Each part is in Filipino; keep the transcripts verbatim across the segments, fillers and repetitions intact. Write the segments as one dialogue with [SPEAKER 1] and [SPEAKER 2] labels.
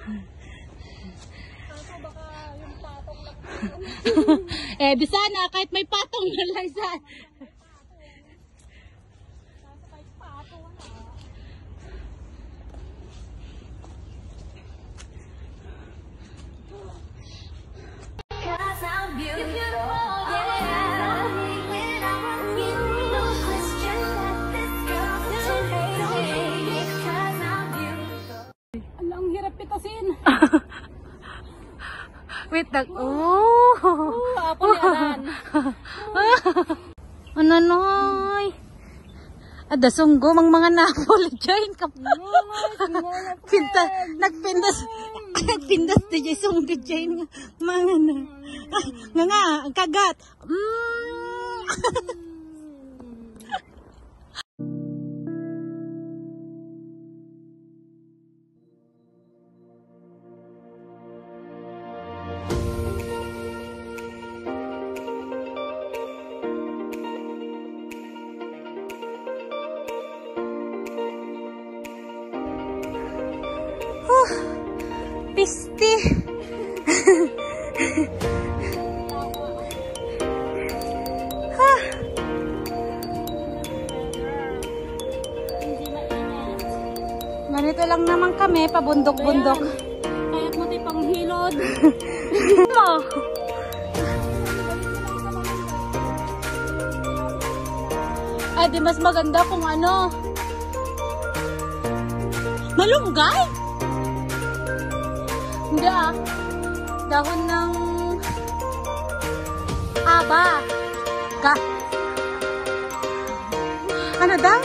[SPEAKER 1] baka yung patong lang.
[SPEAKER 2] Eh, di sana, kahit may patong na lang sa...
[SPEAKER 1] Ang hirap pitasin.
[SPEAKER 2] Wait, nag... Oh!
[SPEAKER 1] Apo niyaran.
[SPEAKER 2] Ano, noy? Ada sunggo mang mga napol. Join ka pa. Pinta, nagpindas. Nagpindas di jay sunggo join nga. Mga na. Nga nga, ang kagat. Mm. Pisti. Ganito lang naman kami, pabundok-bundok.
[SPEAKER 1] Kaya't mo tayo pang hilod.
[SPEAKER 2] Ay, di mas maganda kung ano. Malunggay? Hindi ah. Dahon ng aba. Ka. Ano daw?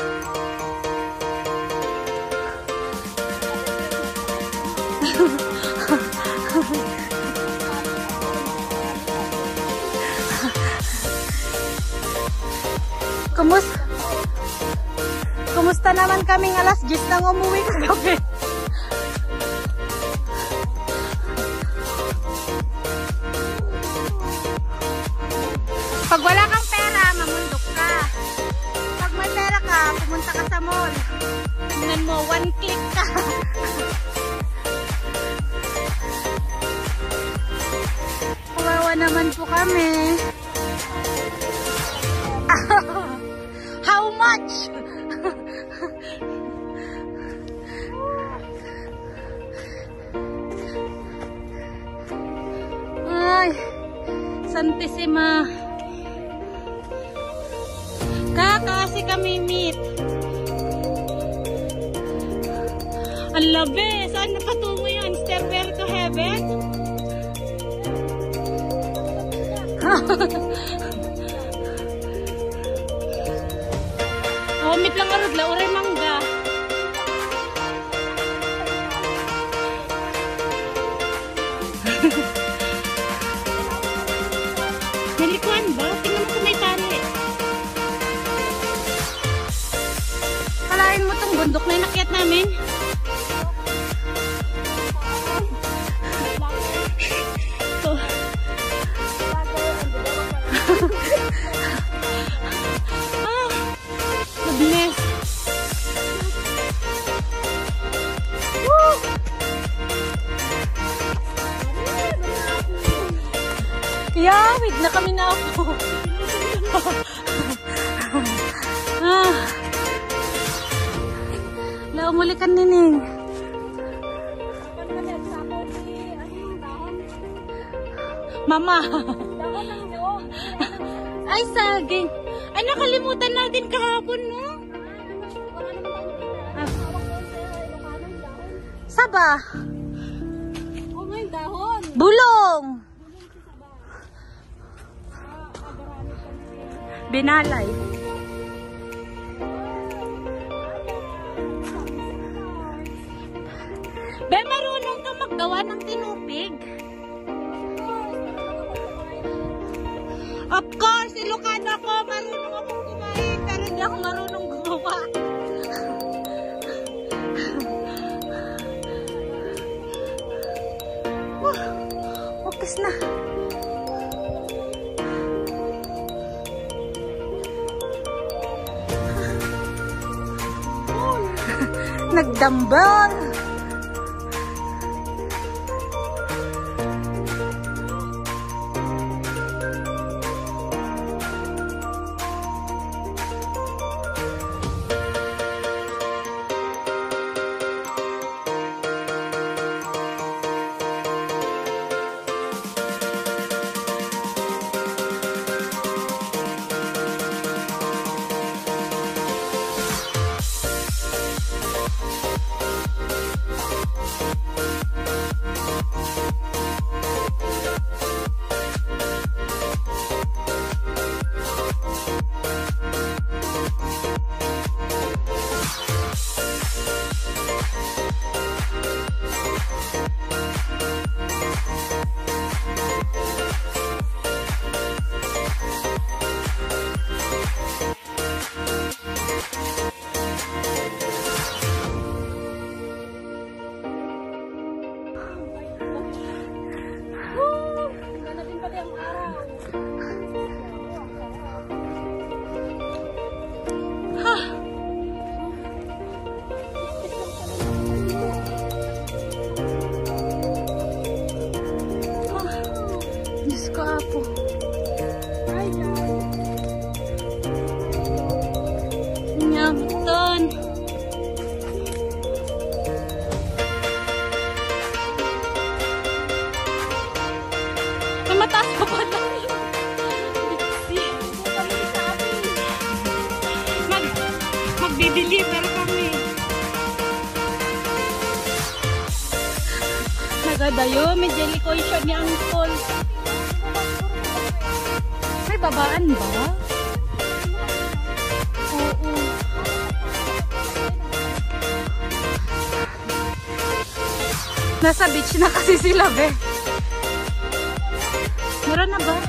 [SPEAKER 2] Kumus Kumusta naman kaming alas diyes nang umuwi kagabi? Pag wala kang pera, mamundok ka. Pag may pera ka, pumunta ka sa mall. Tingnan mo, one click ka. Kawawa naman po kami. How much? Ay, Santissima. Kakasi kami meet. Ang labi. Saan napatungo yan? Stairwell to heaven? Oh, meet lang arod la. Uray mangga. Nilikuan ba? Tingnan mo kung may tali. Kalain mo tong bundok na inakyat namin. Oh. Ah, goodness. Woo! Yawid na kami na ako. Ah. Laumulikan nining. Mama. Ay, saging. Ay, nakalimutan natin kahapon, no? Ah. Saba.
[SPEAKER 1] Oh, may dahon.
[SPEAKER 2] Bulong. Binalay. Be, marunong ka maggawa ng tinupig? Of course, Ilocano ako. Marunong akong kumain, pero hindi ako marunong gumawa. uh, Ukis na. Nagdambal.
[SPEAKER 1] Wala na din pala ang araw.
[SPEAKER 2] Ha! Ah, Diyos ko, Apo. Nyamton. May mataas pa pala yun. Mag, magdi-deliver kami. Nagadayo, may jellycoy siya ni Uncle. May babaan ba? Oo. Nasa beach na kasi sila, be. Meron na ba?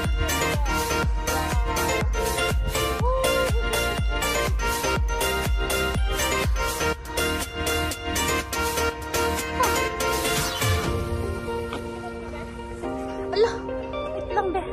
[SPEAKER 2] Ala, wait lang, be.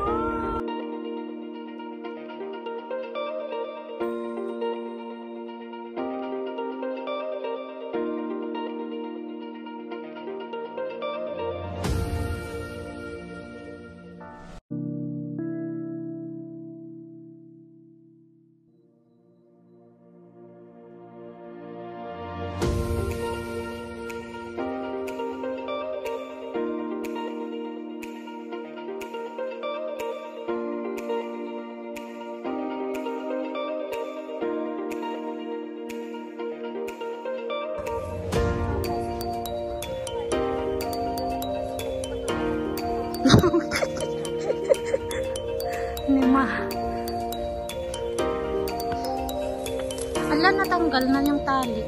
[SPEAKER 2] Nima. Ala, natanggal na yung tali.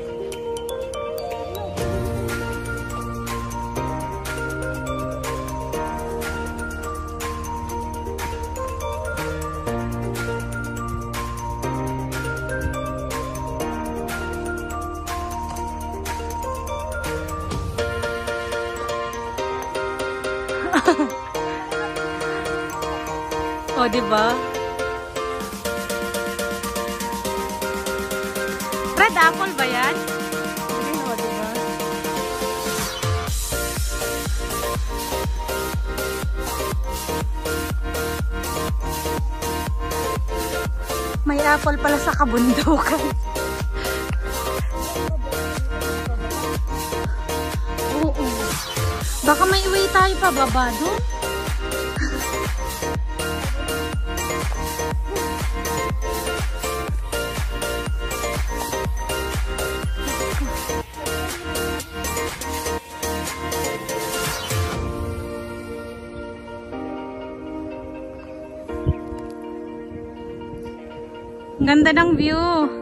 [SPEAKER 2] O, diba? Red apple ba yan? Ay, o, diba? May apple pala sa kabundukan. Oo. Baka may iwi tayo pa baba doon. Ganda ng view.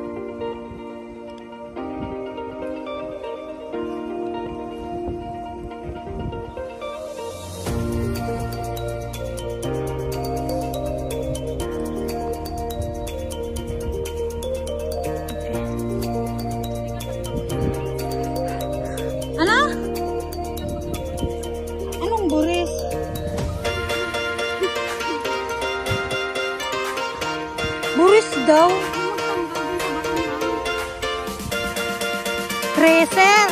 [SPEAKER 2] Ano? Anong buris? Buris daw. Tracer.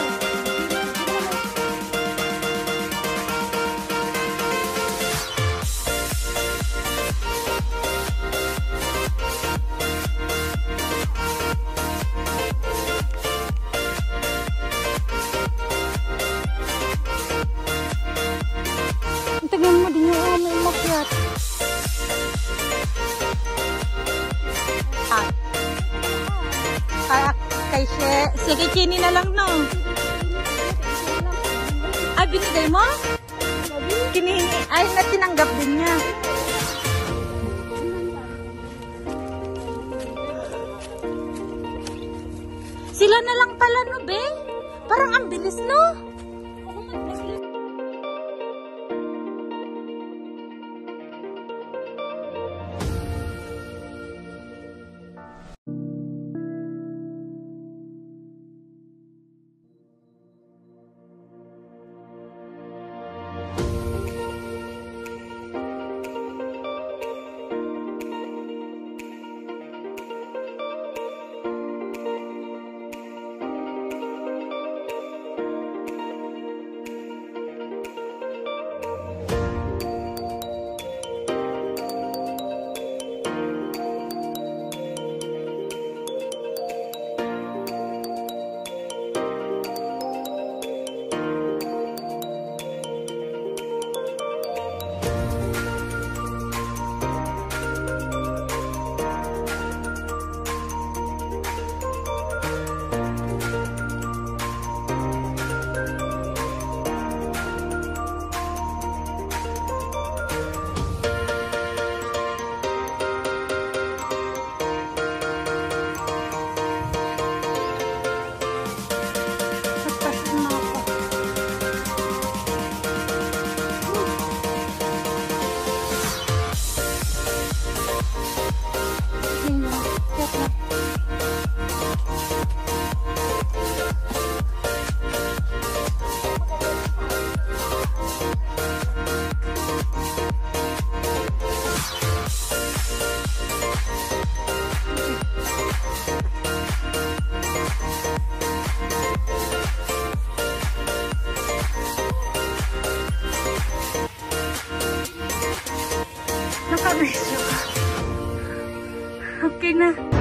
[SPEAKER 2] Tingnan mo din yung ano yung makyat. Ah. Kaya kay She. Sige, Chini na lang, no? Ay, binigay mo? Kinihingi. Ay, natinanggap din niya. Sila na lang pala, no, be? Parang ang bilis, no? na.